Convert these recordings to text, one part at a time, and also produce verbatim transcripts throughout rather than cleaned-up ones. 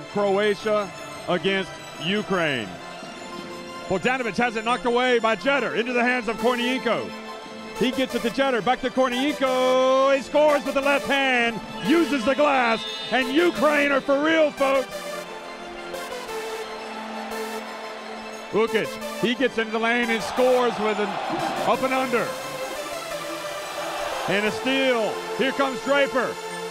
Croatia against Ukraine. Bogdanovic has it knocked away by Jeter into the hands of Kornienko. He gets it to Jeter, back to Kornienko. He scores with the left hand, uses the glass, and Ukraine are for real, folks. Ukic, he gets into the lane and scores with an up and under. And a steal. Here comes Draper.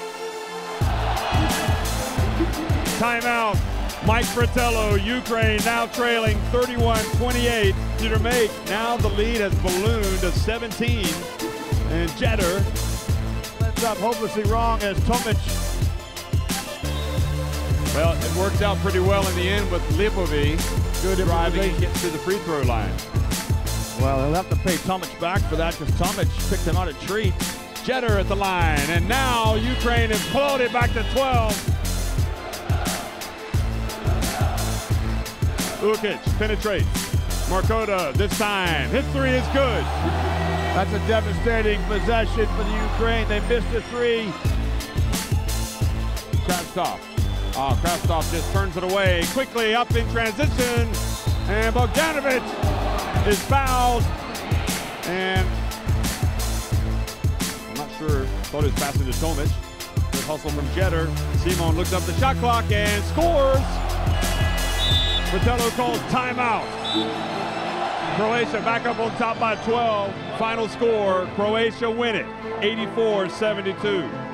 Timeout. Mike Fratello, Ukraine now trailing thirty-one twenty-eight. Peter Make, now the lead has ballooned to seventeen. And Jeter ends up hopelessly wrong as Tomic. Well, it works out pretty well in the end with Lipovi. Good driving and gets to the free throw line. Well, he'll have to pay Tomic back for that because Tomic picked him out a treat. Jeter at the line, and now Ukraine has pulled it back to twelve. Ukic penetrates. Markota this time. His three is good. That's a devastating possession for the Ukraine. They missed a three. Krastov. Oh, Krastov just turns it away. Quickly up in transition. And Bogdanovic is fouled. And I'm not sure. Thought he was passing to Tomic. Good hustle from Jeter. Simon looks up the shot clock and scores. Fratello calls timeout. Croatia back up on top by twelve. Final score, Croatia win it, eighty-four seventy-two.